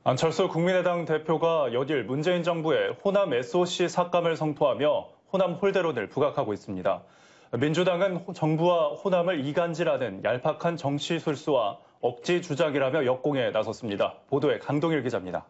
안철수 국민의당 대표가 여일 문재인 정부의 호남 SOC 삭감을 성토하며 호남 홀대론을 부각하고 있습니다. 민주당은 정부와 호남을 이간질하는 얄팍한 정치 술수와 억지 주작이라며 역공에 나섰습니다. 보도에 강동일 기자입니다.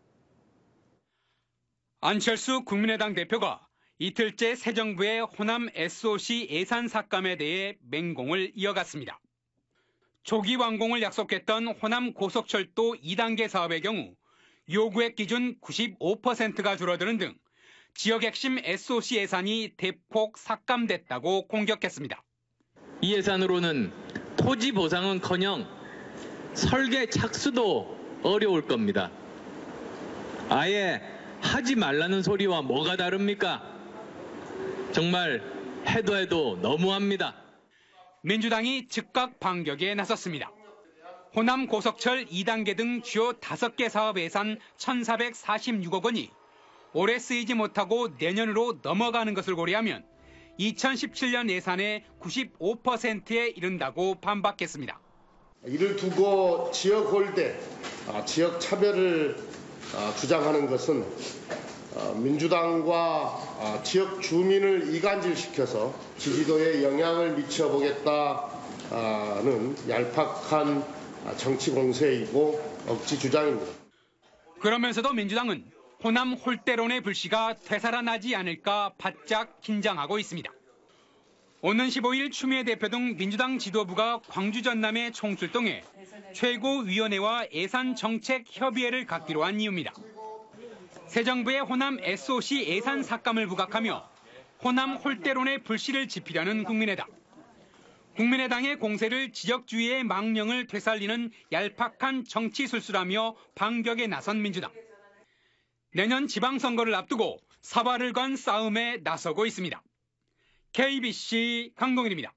안철수 국민의당 대표가 이틀째 새 정부의 호남 SOC 예산 삭감에 대해 맹공을 이어갔습니다. 조기 완공을 약속했던 호남 고속철도 2단계 사업의 경우 요구액 기준 95%가 줄어드는 등 지역 핵심 SOC 예산이 대폭 삭감됐다고 공격했습니다. 이 예산으로는 토지 보상은커녕 설계 착수도 어려울 겁니다. 아예 하지 말라는 소리와 뭐가 다릅니까? 정말 해도 너무합니다. 민주당이 즉각 반격에 나섰습니다. 호남 고속철 2단계 등 주요 5개 사업 예산 1,446억 원이 올해 쓰이지 못하고 내년으로 넘어가는 것을 고려하면 2017년 예산의 95%에 이른다고 반박했습니다. 이를 두고 지역 홀대, 지역 차별을 주장하는 것은 민주당과 지역 주민을 이간질시켜서 지지도에 영향을 미쳐보겠다는 얄팍한 정치 공세이고 억지 주장입니다. 그러면서도 민주당은 호남 홀대론의 불씨가 되살아나지 않을까 바짝 긴장하고 있습니다. 오는 15일 추미애 대표 등 민주당 지도부가 광주 전남에 총출동해 최고위원회와 예산정책협의회를 갖기로 한 이유입니다. 새 정부의 호남 SOC 예산 삭감을 부각하며 호남 홀대론의 불씨를 지피려는 국민의당. 국민의당의 공세를 지역주의의 망령을 되살리는 얄팍한 정치 술수라며 반격에 나선 민주당. 내년 지방선거를 앞두고 사활을 건 싸움에 나서고 있습니다. KBC 강동일입니다.